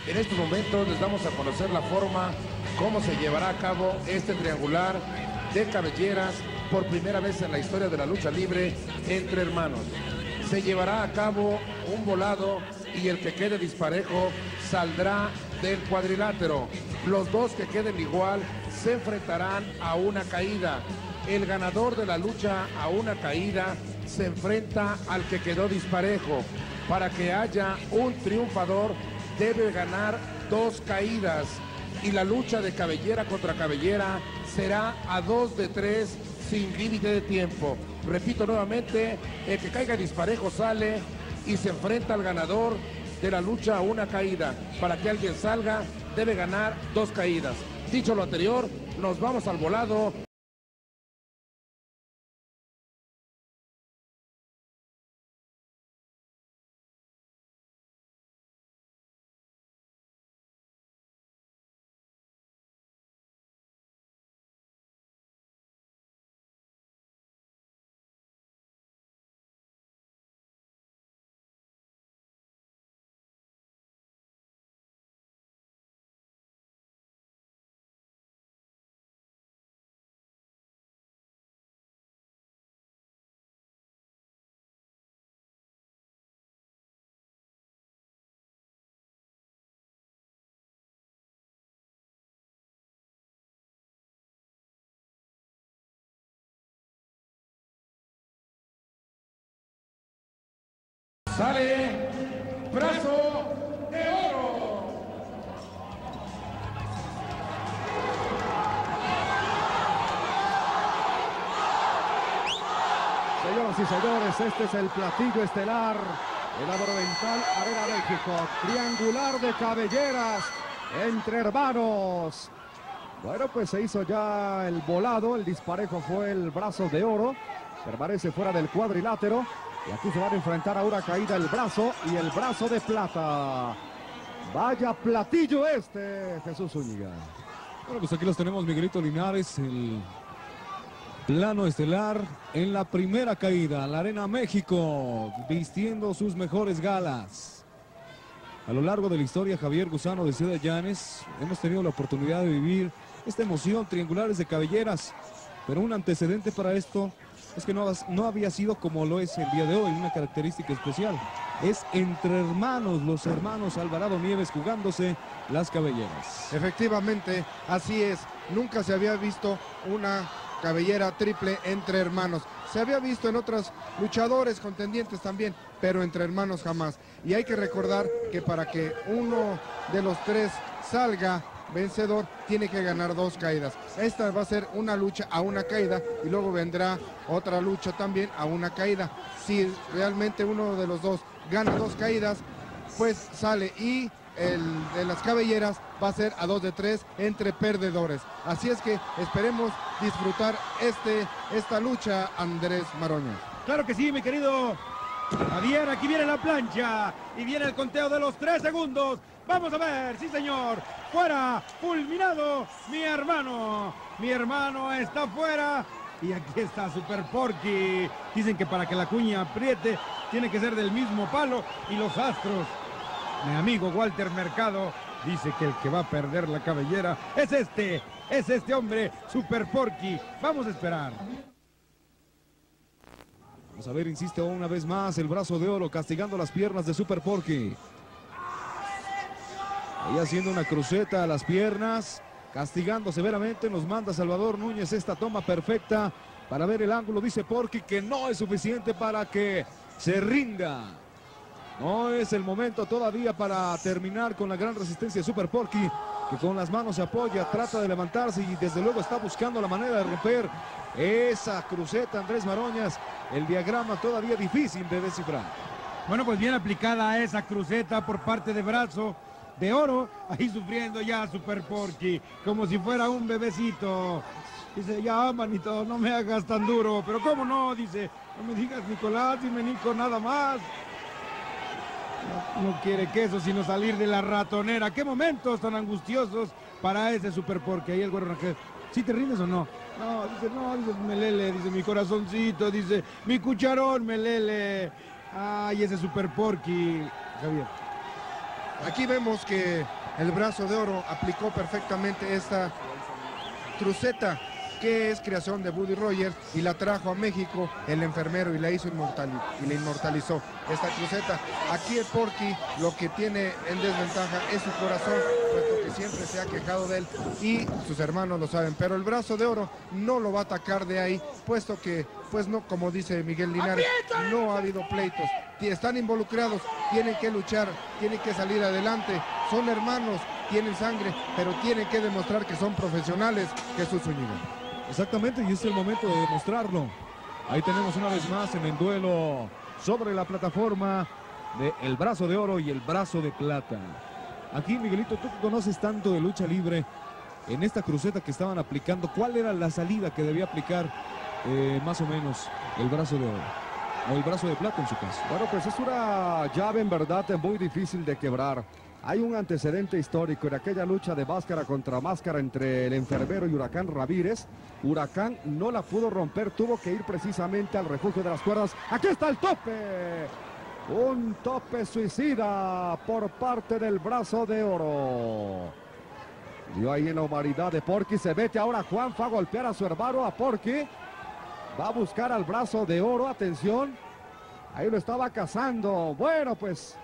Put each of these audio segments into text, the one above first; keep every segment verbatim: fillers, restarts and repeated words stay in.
En estos momentos les damos a conocer la forma, cómo se llevará a cabo este triangular de cabelleras por primera vez en la historia de la lucha libre entre hermanos. Se llevará a cabo un volado y el que quede disparejo saldrá del cuadrilátero. Los dos que queden igual se enfrentarán a una caída. El ganador de la lucha a una caída se enfrenta al que quedó disparejo. Para que haya un triunfador debe ganar dos caídas y la lucha de cabellera contra cabellera será a dos de tres sin límite de tiempo. Repito nuevamente, el que caiga disparejo sale y se enfrenta al ganador de la lucha a una caída. Para que alguien salga debe ganar dos caídas. Dicho lo anterior, nos vamos al volado. Sale Brazo de Oro. Señoras y señores, este es el platillo estelar de la Monumental Arena México. Triangular de cabelleras entre hermanos. Bueno, pues se hizo ya el volado. El disparejo fue el Brazo de Oro. Permanece fuera del cuadrilátero. Y aquí se van a enfrentar a una caída el Brazo y el Brazo de Plata. Vaya platillo este, Jesús Zúñiga. Bueno, pues aquí los tenemos, Miguelito Linares, el plano estelar en la primera caída, la Arena México, vistiendo sus mejores galas. A lo largo de la historia, Javier Gusano de Ciudad Llanes, hemos tenido la oportunidad de vivir esta emoción, triangulares de cabelleras, pero un antecedente para esto es que no, no había sido como lo es el día de hoy, una característica especial. Es entre hermanos, los hermanos Alvarado Nieves jugándose las cabelleras. Efectivamente, así es. Nunca se había visto una cabellera triple entre hermanos. Se había visto en otros luchadores contendientes también, pero entre hermanos jamás. Y hay que recordar que para que uno de los tres salga vencedor, tiene que ganar dos caídas. Esta va a ser una lucha a una caída y luego vendrá otra lucha también a una caída. Si realmente uno de los dos gana dos caídas, pues sale, y el de las cabelleras va a ser a dos de tres entre perdedores. Así es que esperemos disfrutar este, esta lucha, Andrés Maroña. Claro que sí, mi querido Javier, aquí viene la plancha y viene el conteo de los tres segundos. Vamos a ver, sí señor, fuera, fulminado, mi hermano, mi hermano está fuera. Y aquí está Super Porky. Dicen que para que la cuña apriete tiene que ser del mismo palo, y los astros. Mi amigo Walter Mercado dice que el que va a perder la cabellera es este, es este hombre, Super Porky. Vamos a esperar. Vamos a ver, insiste una vez más el Brazo de Oro castigando las piernas de Super Porky. Ahí haciendo una cruceta a las piernas, castigando severamente. Nos manda Salvador Núñez esta toma perfecta para ver el ángulo. Dice Porky que no es suficiente para que se rinda. No es el momento todavía para terminar con la gran resistencia de Super Porky, que con las manos se apoya, trata de levantarse y desde luego está buscando la manera de romper esa cruceta. Andrés Maroñas, el diagrama todavía difícil de descifrar. Bueno, pues bien aplicada esa cruceta por parte de Brazo de Oro, ahí sufriendo ya Super Porky, como si fuera un bebecito. Dice, ya manito, no me hagas tan duro. Pero cómo no, dice, no me digas Nicolás, dime Nico nada más. No, no quiere queso sino salir de la ratonera. Qué momentos tan angustiosos para ese Super Porky. Ahí el Güero Rangel, ¿sí te rindes o no? No, dice, no, dice Melele, dice mi corazoncito, dice mi cucharón Melele. Ay, ese Super Porky, Javier. Aquí vemos que el brazo de oro aplicó perfectamente esta cruceta, que es creación de Buddy Rogers, y la trajo a México el enfermero y la hizo inmortal y la inmortalizó esta cruceta. Aquí el Porky lo que tiene en desventaja es su corazón, puesto que siempre se ha quejado de él y sus hermanos lo saben, pero el brazo de oro no lo va a atacar de ahí, puesto que, pues no, como dice Miguel Linares, no ha habido pleitos, están involucrados, tienen que luchar, tienen que salir adelante, son hermanos, tienen sangre, pero tienen que demostrar que son profesionales. Jesús Zúñiga. Exactamente, y es el momento de demostrarlo. Ahí tenemos una vez más en el duelo sobre la plataforma de el brazo de oro y el brazo de plata. Aquí, Miguelito, tú que conoces tanto de lucha libre, en esta cruceta que estaban aplicando, ¿cuál era la salida que debía aplicar eh, más o menos el brazo de oro? O el brazo de plata en su caso. Bueno, pues es una llave en verdad muy difícil de quebrar. Hay un antecedente histórico en aquella lucha de máscara contra máscara entre el enfermero y Huracán Ramírez. Huracán no la pudo romper, tuvo que ir precisamente al refugio de las cuerdas. ¡Aquí está el tope! Un tope suicida por parte del brazo de oro. Dio ahí en la humanidad de Porky. Se mete ahora Juan, fue a golpear a su hermano, a Porky. Va a buscar al brazo de oro, atención. Ahí lo estaba cazando. Bueno, pues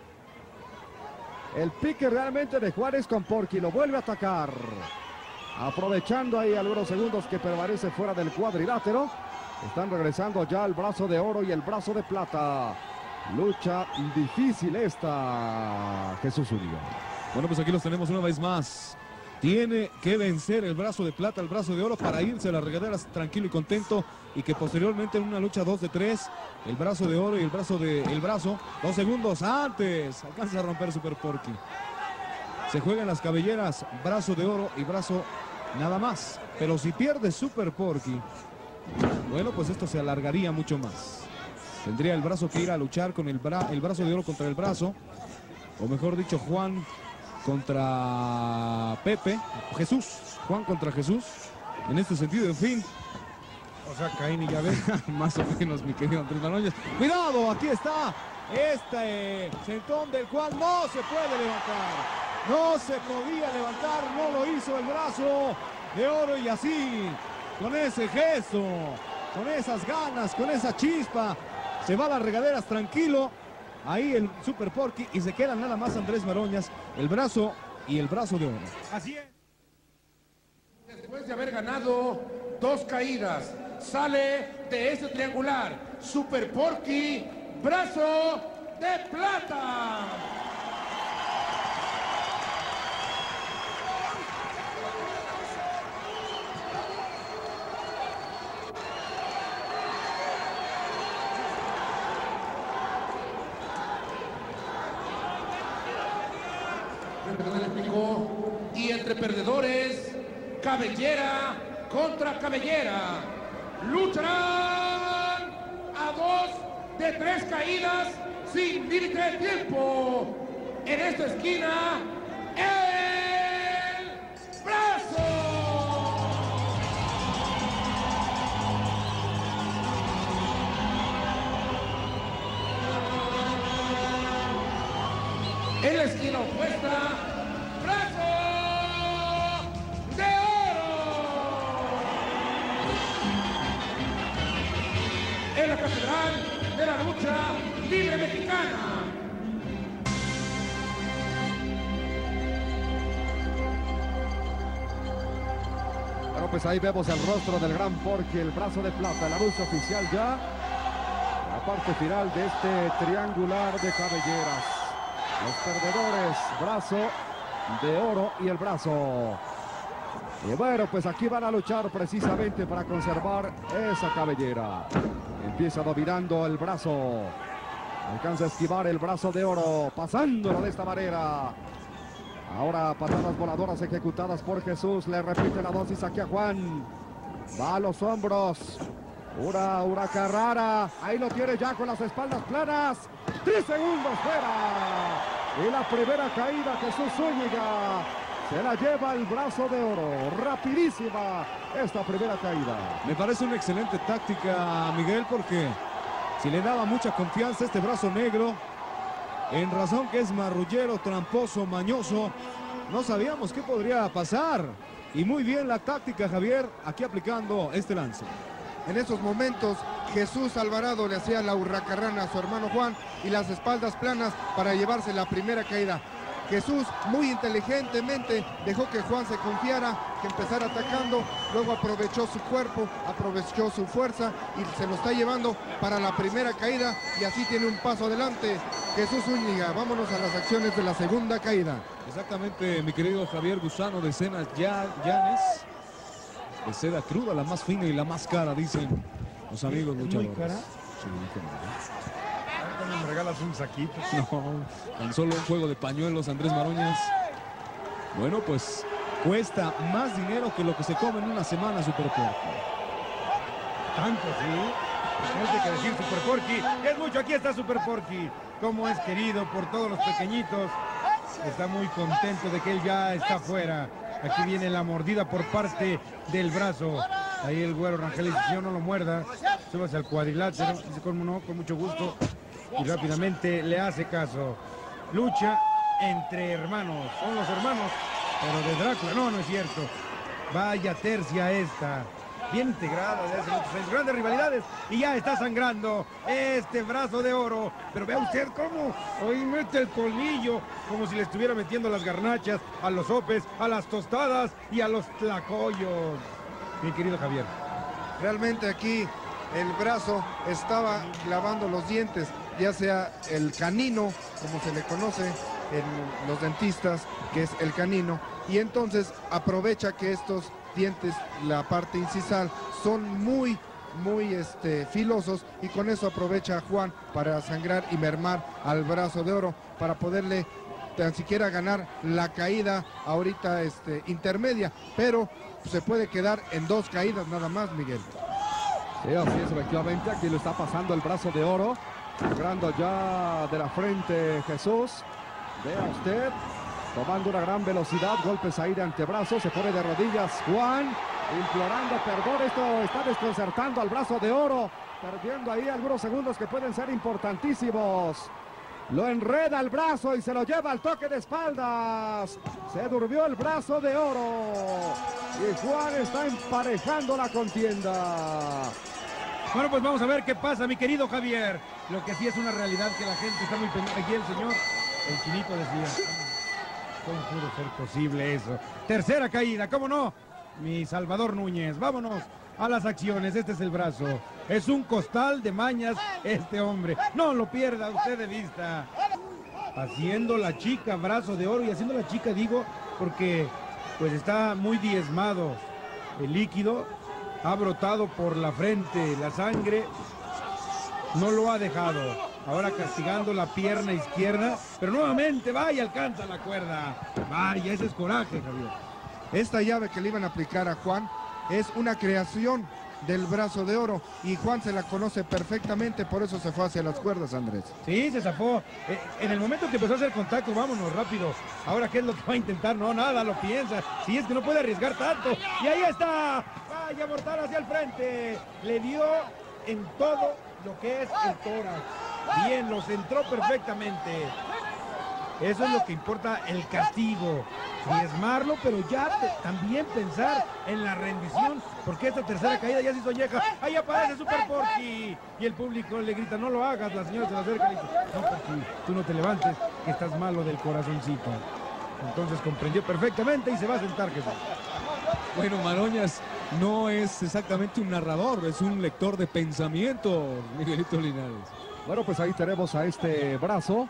el pique realmente de Juárez con Porky. Lo vuelve a atacar. Aprovechando ahí algunos segundos que permanece fuera del cuadrilátero. Están regresando ya el brazo de oro y el brazo de plata. Lucha difícil esta, Jesús Zúñiga. Bueno, pues aquí los tenemos una vez más. Tiene que vencer el brazo de plata, el brazo de oro, para irse a las regaderas tranquilo y contento, y que posteriormente en una lucha dos de tres, el brazo de oro y el brazo de el brazo, dos segundos antes, alcanza a romper Super Porky. Se juegan las cabelleras, brazo de oro y brazo nada más. Pero si pierde Super Porky, bueno, pues esto se alargaría mucho más. Tendría el brazo que ir a luchar con el, bra el brazo de oro contra el brazo, o mejor dicho, Juan contra Pepe, Jesús, Juan contra Jesús, en este sentido, en fin. O sea, Caín y Yahvé. Más o menos, mi querido Andrés Maroñas. Cuidado, aquí está este sentón del cual no se puede levantar. No se podía levantar, no lo hizo el brazo de oro, y así, con ese gesto, con esas ganas, con esa chispa, se va a las regaderas tranquilo. Ahí el Super Porky, y se quedan nada más Andrés Maroñas, el brazo y el brazo de oro. Así es. Después de haber ganado dos caídas, sale de este triangular Super Porky, brazo de plata. Y entre perdedores, cabellera contra cabellera, lucharán a dos de tres caídas sin límite de tiempo. En esta esquina, el brazo. En la esquina opuesta, brazo de oro. En la catedral de la lucha libre mexicana. Bueno, pues ahí vemos el rostro del gran Porky, el brazo de plata, el anuncio oficial ya. La parte final de este triangular de cabelleras. Los perdedores, brazo de oro y el brazo. Y bueno, pues aquí van a luchar precisamente para conservar esa cabellera. Empieza dominando el brazo. Alcanza a esquivar el brazo de oro, pasándolo de esta manera. Ahora patadas voladoras ejecutadas por Jesús. Le repite la dosis aquí a Juan. Va a los hombros. Una huracán rara. Ahí lo tiene ya con las espaldas planas. Tres segundos fuera. Y la primera caída, Jesús Zúñiga. Se la lleva el brazo de oro. Rapidísima esta primera caída. Me parece una excelente táctica, Miguel, porque si le daba mucha confianza a este brazo negro, En razón que es marrullero, tramposo, mañoso, no sabíamos qué podría pasar. Y muy bien la táctica, Javier, aquí aplicando este lance. En esos momentos, Jesús Alvarado le hacía la hurracarrana a su hermano Juan y las espaldas planas para llevarse la primera caída. Jesús muy inteligentemente dejó que Juan se confiara, que empezara atacando, luego aprovechó su cuerpo, aprovechó su fuerza y se lo está llevando para la primera caída y así tiene un paso adelante Jesús Zúñiga. Vámonos a las acciones de la segunda caída. Exactamente, mi querido Javier Gusano de Cenas ya, Llanes. De seda cruda, la más fina y la más cara, dicen los amigos luchadores. ¿Muy cara? Sí, qué mal. Me regalas un saquito. No, tan solo un juego de pañuelos, Andrés Maroñas. Bueno, pues cuesta más dinero que lo que se come en una semana, Super Porky. Tanto, sí. No hay que decir Super Porky. Es mucho, aquí está Super Porky. Como es querido por todos los pequeñitos. Está muy contento de que él ya está fuera. Aquí viene la mordida por parte del brazo. Ahí el güero Rangel dice, señor, no lo muerda. Súbase al cuadrilátero. Dice, cómo no, con mucho gusto. Y rápidamente le hace caso. Lucha entre hermanos. Son los hermanos, pero de Drácula. No, no es cierto. Vaya tercia esta. Bien integrada de hace muchos años. Grandes rivalidades. Y ya está sangrando este brazo de oro. Pero vea usted cómo hoy mete el colmillo. Como si le estuviera metiendo las garnachas a los sopes, a las tostadas y a los tlacoyos. Mi querido Javier. Realmente aquí el brazo estaba clavando los dientes, ya sea el canino, como se le conoce en los dentistas, que es el canino, y entonces aprovecha que estos dientes, la parte incisal, son muy, muy este, filosos, y con eso aprovecha a Juan para sangrar y mermar al brazo de oro, para poderle tan siquiera ganar la caída ahorita este, intermedia, pero se puede quedar en dos caídas nada más, Miguel. Sí, así es, efectivamente, aquí lo está pasando el brazo de oro, sangrando ya de la frente Jesús. Vea usted, tomando una gran velocidad, golpes ahí de antebrazo, se pone de rodillas Juan, implorando perdón. Esto está desconcertando al brazo de oro, perdiendo ahí algunos segundos que pueden ser importantísimos. Lo enreda el brazo y se lo lleva al toque de espaldas. Se durmió el brazo de oro. Y Juan está emparejando la contienda. Bueno, pues vamos a ver qué pasa, mi querido Javier. Lo que sí es una realidad que la gente está muy pendiente. Aquí el señor, el chinito decía, ¿cómo pudo ser posible eso? Tercera caída, ¿cómo no? Mi Salvador Núñez, vámonos a las acciones. Este es el brazo. Es un costal de mañas este hombre. No lo pierda usted de vista. Haciendo la chica, brazo de oro. Y haciendo la chica, digo, porque pues está muy diezmado. El líquido ha brotado por la frente. La sangre no lo ha dejado. Ahora castigando la pierna izquierda. Pero nuevamente, vaya, alcanza la cuerda. Vaya, ese es coraje, Javier. Esta llave que le iban a aplicar a Juan es una creación del brazo de oro y Juan se la conoce perfectamente, por eso se fue hacia las cuerdas, Andrés. Sí, se zafó. Eh, en el momento que empezó a hacer contacto, vámonos rápido. Ahora, ¿qué es lo que va a intentar? No, nada, lo piensa. Sí, es que no puede arriesgar tanto. Y ahí está. Vaya, mortal hacia el frente. Le dio en todo lo que es el tórax. Bien, lo centró perfectamente. Eso es lo que importa, el castigo. Diezmarlo, pero ya te, también pensar en la rendición, porque esta tercera caída ya se hizo añeja. Ahí aparece Super Porky y el público le grita, no lo hagas. La señora se le acerca y le dice, no, Porky, tú no te levantes, que estás malo del corazoncito. Entonces comprendió perfectamente y se va a sentar, Jesús. Bueno, Maroñas no es exactamente un narrador, es un lector de pensamiento, Miguelito Linares. Bueno, pues ahí tenemos a este brazo.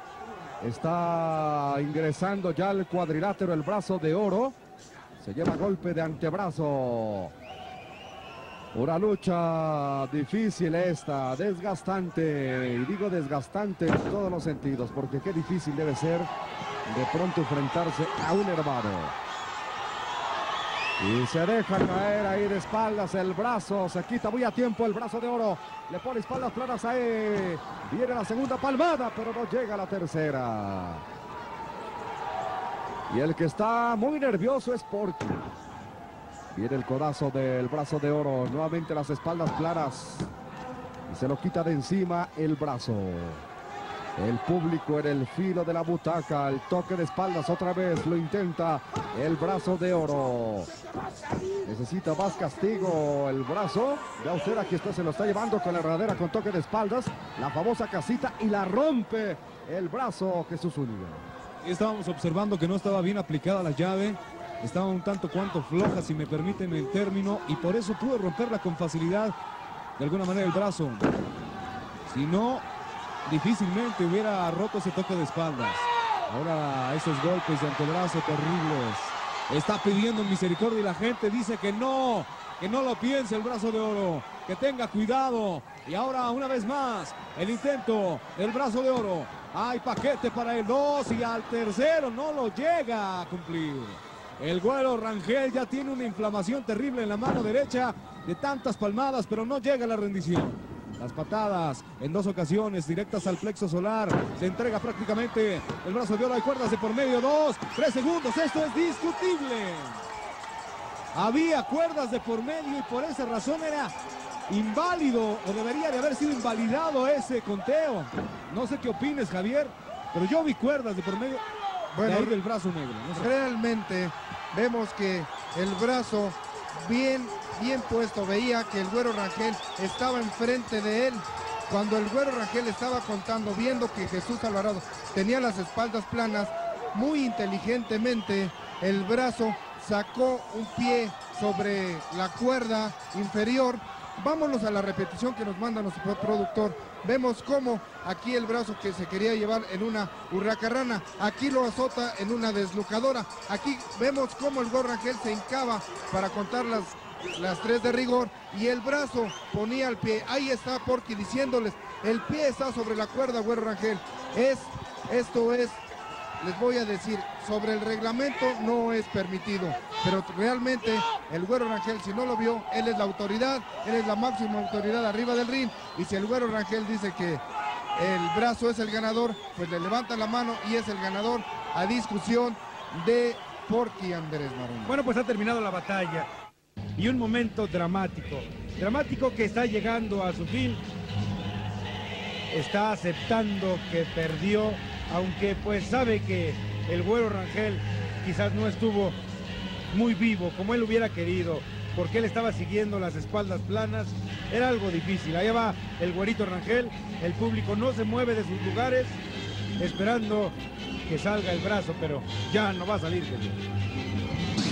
Está ingresando ya al cuadrilátero el brazo de oro. Se lleva golpe de antebrazo. Una lucha difícil esta, desgastante. Y digo desgastante en todos los sentidos, porque qué difícil debe ser de pronto enfrentarse a un hermano. Y se deja caer ahí de espaldas el brazo. Se quita muy a tiempo el brazo de oro. Le pone espaldas planas ahí. Viene la segunda palmada, pero no llega la tercera. Y el que está muy nervioso es Porky. Viene el codazo del brazo de oro. Nuevamente las espaldas planas. Y se lo quita de encima el brazo. El público en el filo de la butaca. El toque de espaldas otra vez. Lo intenta el brazo de oro. Necesita más castigo el brazo. Ya usted aquí está, se lo está llevando con la enredadera con toque de espaldas. La famosa casita y la rompe el brazo Jesús Zúñiga. Estábamos observando que no estaba bien aplicada la llave. Estaba un tanto cuanto floja, si me permiten el término. Y por eso pudo romperla con facilidad. De alguna manera el brazo. Si no, difícilmente hubiera roto ese toque de espaldas. Ahora esos golpes de antebrazo terribles. Está pidiendo misericordia y la gente dice que no, que no lo piense el brazo de oro, que tenga cuidado. Y ahora una vez más, el intento del brazo de oro. Hay paquete para el dos y al tercero no lo llega a cumplir. El Güero Rangel ya tiene una inflamación terrible en la mano derecha de tantas palmadas, pero no llega a la rendición. Las patadas en dos ocasiones directas al plexo solar. Se entrega prácticamente el brazo de oro. Hay cuerdas de por medio. Dos, tres segundos. Esto es discutible. Había cuerdas de por medio y por esa razón era inválido o debería de haber sido invalidado ese conteo. No sé qué opines, Javier, pero yo vi cuerdas de por medio. Bueno, de ahí del brazo negro. No sé. Realmente vemos que el brazo bien... bien puesto, veía que el Güero Rangel estaba enfrente de él. Cuando el Güero Rangel estaba contando, viendo que Jesús Alvarado tenía las espaldas planas, muy inteligentemente el brazo sacó un pie sobre la cuerda inferior. Vámonos a la repetición que nos manda nuestro productor. Vemos cómo aquí el brazo que se quería llevar en una hurracarrana, aquí lo azota en una deslucadora. Aquí vemos cómo el Güero Rangel se hincaba para contar las las tres de rigor y el brazo ponía el pie. Ahí está Porky diciéndoles, el pie está sobre la cuerda, Güero Rangel. Es, esto es, les voy a decir, sobre el reglamento no es permitido, pero realmente el Güero Rangel, si no lo vio, él es la autoridad, él es la máxima autoridad arriba del ring, y si el Güero Rangel dice que el brazo es el ganador, pues le levanta la mano y es el ganador, a discusión de Porky Andrés Marón. Bueno, pues ha terminado la batalla. Y un momento dramático, dramático que está llegando a su fin. Está aceptando que perdió, aunque pues sabe que el Güero Rangel quizás no estuvo muy vivo como él hubiera querido, porque él estaba siguiendo las espaldas planas. Era algo difícil. Allá va el Güerito Rangel, el público no se mueve de sus lugares, esperando que salga el brazo, pero ya no va a salir, señor.